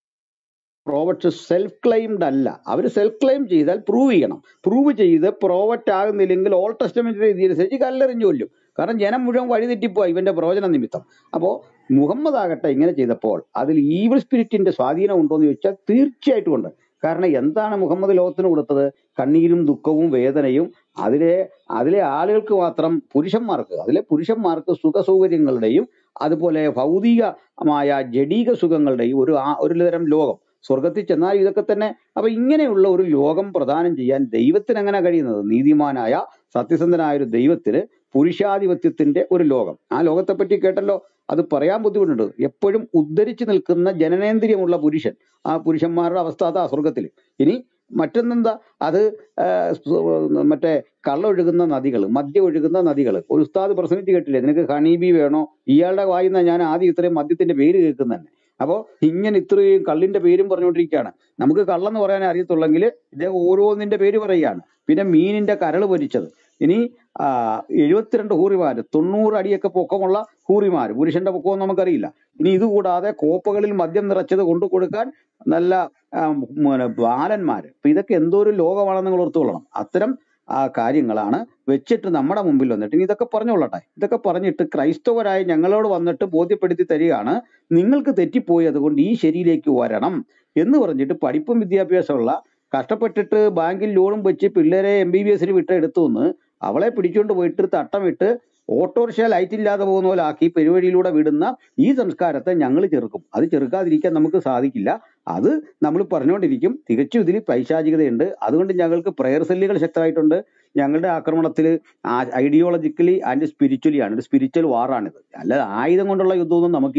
പ്രോവറ്റ് സെൽഫ് ക്ലെയിംഡ് അല്ല. അവർ സെൽഫ് ക്ലെയിം ചെയ്താൽ പ്രൂവ് ചെയ്യണം. പ്രൂവ് ചെയ്ത് പ്രോവറ്റ് ആകുന്നില്ലെങ്കിൽ ഓൾഡ് ടെസ്റ്റമെന്റിന്റെ രീതിയനുസരിച്ച് കല്ലെറിഞ്ഞു കൊല്ലും. കാരണം ജനം മുഴുവൻ വഴിതെറ്റിപ്പോയി ഇവന്റെ പ്രവചന നിമിത്തം. അപ്പോ മുഹമ്മദ് ആകട്ടെ ഇങ്ങനെ ചെയ്തപ്പോൾ അതിൽ ഈവിൾ സ്പിരിറ്റിന്റെ സ്വാധീനം ഉണ്ടോ എന്ന് ചോദിച്ചാൽ തീർച്ചയായിട്ടും ഉണ്ട്. കാരണം എന്താണ് മുഹമ്മദ് ലോകത്തിന് കൊടുത്തത്? കണ്ണീരും ദുഃഖവും വേദനയും. അതിലെ അതിലെ ആളുകൾക്ക് മാത്രം, പുരുഷന്മാർക്ക് അതിലെ പുരുഷന്മാർക്ക് സുഖ സൗകര്യങ്ങളുടെയും അതുപോലെ ഭൗതികമായ ജഡീക സുഖങ്ങളുടെയും ഒരു ഒരു തരം ലോകം. സ്വർഗത്തിൽ ചെന്നാൽ ഇതൊക്കെ തന്നെ. അപ്പൊ ഇങ്ങനെയുള്ള ഒരു ലോകം പ്രദാനം ചെയ്യാൻ ദൈവത്തിന് എങ്ങനെ കഴിയുന്നത്? നീതിമാനായ സത്യസന്ധനായ ഒരു ദൈവത്തിന് പുരുഷാധിപത്യത്തിന്റെ ഒരു ലോകം. ആ ലോകത്തെ പറ്റി കേട്ടല്ലോ. അത് പറയാൻ ബുദ്ധിമുട്ടുണ്ട്. എപ്പോഴും ഉദ്ധരിച്ചു നിൽക്കുന്ന ജനനേന്ദ്രിയമുള്ള പുരുഷൻ, ആ പുരുഷന്മാരുടെ അവസ്ഥ അതാ സ്വർഗത്തിൽ. ഇനി മറ്റൊന്നെന്താ? അത് മറ്റേ കള്ളൊഴുകുന്ന നദികൾ, മദ്യം ഒഴുകുന്ന നദികൾ. ഒരു ഉസ്താദ് പ്രസംഗിച്ച് കേട്ടില്ലേ, നിനക്ക് ഹണീബി വേണോ? ഇയാളുടെ വായിന്ന ഞാൻ ആദ്യം ഇത്രയും മദ്യത്തിന്റെ പേര് കേൾക്കുന്ന തന്നെ. അപ്പോ ഇങ്ങനെ ഇത്രയും കള്ളിന്റെ പേരും പറഞ്ഞുകൊണ്ടിരിക്കുകയാണ്. നമുക്ക് കള്ളെന്ന് പറയാൻ അറിയത്തുള്ളെങ്കിൽ ഇദ്ദേഹം ഓരോന്നിന്റെ പേര് പറയുകയാണ്. പിന്നെ മീനിന്റെ കരൾ പൊരിച്ചത്. ഇനി ആ എഴുപത്തിരണ്ട് ഹൂറിമാര്, തൊണ്ണൂറ് അടിയൊക്കെ പൊക്കമുള്ള ഹൂറിമാര്, പുരുഷന്റെ പൊക്കമൊന്നും നമുക്കറിയില്ല. ഇനി ഇതുകൂടാതെ കോപ്പകളിൽ മദ്യം നിറച്ചത് കൊണ്ടു കൊടുക്കാൻ നല്ല ബാലന്മാര്. അപ്പൊ ഇതൊക്കെ എന്തോ ഒരു ലോകമാണെന്ന് നിങ്ങൾ ഓർത്തുകൊള്ളണം. അത്തരം ആ കാര്യങ്ങളാണ് വെച്ചിട്ട് നമ്മുടെ മുമ്പിൽ വന്നിട്ട് ഇനി ഇതൊക്കെ പറഞ്ഞുകൊള്ളട്ടെ. ഇതൊക്കെ പറഞ്ഞിട്ട് ക്രൈസ്തവരായി ഞങ്ങളോട് വന്നിട്ട് ബോധ്യപ്പെടുത്തി തരികയാണ്, നിങ്ങൾക്ക് തെറ്റിപ്പോയി, അതുകൊണ്ട് ഈ ശരിയിലേക്ക് വരണം എന്ന് പറഞ്ഞിട്ട് പഠിപ്പും വിദ്യാഭ്യാസമുള്ള, കഷ്ടപ്പെട്ടിട്ട് ബാങ്കിൽ ലോണും വെച്ച് പിള്ളേരെ എം ബി ബി എസിന് വിട്ട് എടുത്തു നിന്ന് അവളെ പിടിച്ചുകൊണ്ട് പോയിട്ട് തട്ടമിട്ട് ഓട്ടോറിക്ഷ ലൈറ്റ് ഇല്ലാതെ പോകുന്ന പോലെ ആക്കി പെരുവഴിയിലൂടെ വിടുന്ന ഈ സംസ്കാരത്തെ ഞങ്ങൾ ചെറുക്കും. അത് ചെറുക്കാതിരിക്കാൻ നമുക്ക് സാധിക്കില്ല. അത് നമ്മൾ പറഞ്ഞുകൊണ്ടിരിക്കും. തികച്ചും ഇതിൽ പൈശാചികതയുണ്ട്. അതുകൊണ്ട് ഞങ്ങൾക്ക് പ്രയർ സെല്ലുകൾ ശക്തമായിട്ടുണ്ട്. ഞങ്ങളുടെ ആക്രമണത്തിൽ ഐഡിയോളജിക്കലി ആൻഡ് സ്പിരിച്വലി ആണ്. ഒരു സ്പിരിച്വൽ വാറാണിത്. അല്ലാതെ ആയുധം കൊണ്ടുള്ള യുദ്ധമൊന്നും നമുക്കില്ല.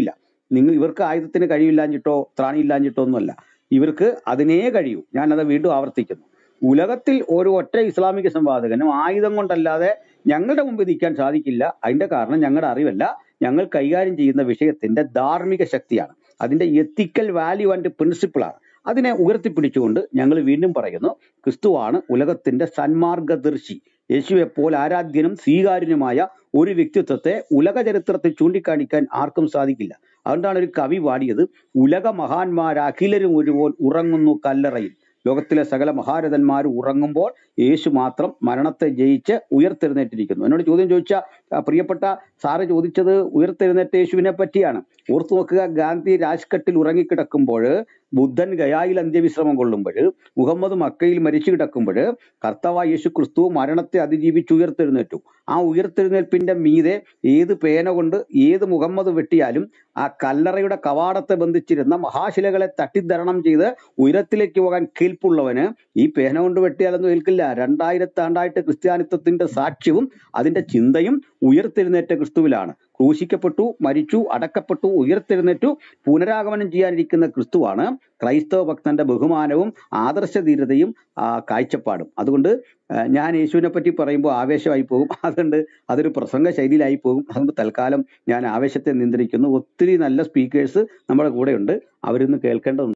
നിങ്ങൾ ഇവർക്ക് ആയുധത്തിന് കഴിവില്ലാഞ്ഞിട്ടോ ത്രാണിയില്ലാഞ്ഞിട്ടോ ഒന്നുമല്ല, ഇവർക്ക് അതിനേ കഴിയൂ. ഞാനത് വീണ്ടും ആവർത്തിക്കുന്നു. ഉലകത്തിൽ ഒരു ഒറ്റ ഇസ്ലാമിക സംവാദകനും ആയുധം കൊണ്ടല്ലാതെ ഞങ്ങളുടെ മുമ്പിൽ നിൽക്കാൻ സാധിക്കില്ല. അതിന്റെ കാരണം ഞങ്ങളുടെ അറിവല്ല, ഞങ്ങൾ കൈകാര്യം ചെയ്യുന്ന വിഷയത്തിന്റെ ധാർമ്മിക ശക്തിയാണ്, അതിന്റെ എത്തിക്കൽ വാല്യൂ ആൻഡ് പ്രിൻസിപ്പിളാണ്. അതിനെ ഉയർത്തിപ്പിടിച്ചുകൊണ്ട് ഞങ്ങൾ വീണ്ടും പറയുന്നു, ക്രിസ്തുവാണ് ഉലകത്തിന്റെ സന്മാർഗദർശി. യേശുവെപ്പോൾ ആരാധ്യനും സ്വീകാര്യനുമായ ഒരു വ്യക്തിത്വത്തെ ഉലക ചരിത്രത്തിൽ ചൂണ്ടിക്കാണിക്കാൻ ആർക്കും സാധിക്കില്ല. അതുകൊണ്ടാണ് ഒരു കവി പാടിയത്, ഉലക മഹാന്മാരഖിലരും ഒരുപോൽ ഉറങ്ങുന്നു കല്ലറയിൽ. ലോകത്തിലെ സകല മഹാരഥന്മാർ ഉറങ്ങുമ്പോൾ യേശു മാത്രം മരണത്തെ ജയിച്ച് ഉയർത്തെഴുന്നേറ്റിരിക്കുന്നു. എന്നോട് ചോദ്യം ചോദിച്ച പ്രിയപ്പെട്ട സാറ് ചോദിച്ചത് ഉയർത്തെഴുന്നേറ്റ യേശുവിനെ പറ്റിയാണ്. ഓർത്തു നോക്കുക, ഗാന്ധി രാജ്ഘട്ടിൽ ഉറങ്ങിക്കിടക്കുമ്പോൾ, ബുദ്ധൻ ഗയായിൽ അന്ത്യവിശ്രമം കൊള്ളുമ്പോൾ, മുഹമ്മദ് മക്കയിൽ മരിച്ചു കിടക്കുമ്പോൾ, കർത്താവായ യേശു ക്രിസ്തു മരണത്തെ അതിജീവിച്ച് ഉയർത്തെഴുന്നേറ്റു. ആ ഉയർത്തെഴുന്നേൽപ്പിന്റെ മീതെ ഏത് പേന കൊണ്ട് ഏത് മുഹമ്മദ് വെട്ടിയാലും ആ കല്ലറയുടെ കവാടത്തെ ബന്ധിച്ചിരുന്ന മഹാശിലകളെ തട്ടിത്തരണം ചെയ്ത് ഉയരത്തിലേക്ക് പോകാൻ കേൾപ്പുള്ളവന് ഈ പേന കൊണ്ട് വെട്ടിയാലൊന്നും ഏൽക്കില്ല. രണ്ടായിരത്താണ്ടായിട്ട് ക്രിസ്ത്യാനിത്വത്തിന്റെ സാക്ഷ്യവും അതിന്റെ ചിന്തയും ഉയർത്തെഴുന്നേറ്റ ക്രിസ്തുവിലാണ്. ക്രൂശിക്കപ്പെട്ടു, മരിച്ചു, അടക്കപ്പെട്ടു, ഉയർത്തെഴുന്നേറ്റു, പുനരാഗമനം ചെയ്യാനിരിക്കുന്ന ക്രിസ്തുവാണ് ക്രൈസ്തവ ഭക്തന്റെ ബഹുമാനവും ആദർശധീരതയും ആ കാഴ്ചപ്പാടും. അതുകൊണ്ട് ഞാൻ യേശുവിനെ പറ്റി പറയുമ്പോൾ ആവേശമായി പോകും, അതുകൊണ്ട് അതൊരു പ്രസംഗ ശൈലിയിലായി പോകും. അതുകൊണ്ട് തൽക്കാലം ഞാൻ ആവേശത്തെ നിയന്ത്രിക്കുന്നു. ഒത്തിരി നല്ല സ്പീക്കേഴ്സ് നമ്മുടെ കൂടെ ഉണ്ട്, അവരിന്ന് കേൾക്കേണ്ടതുണ്ട്.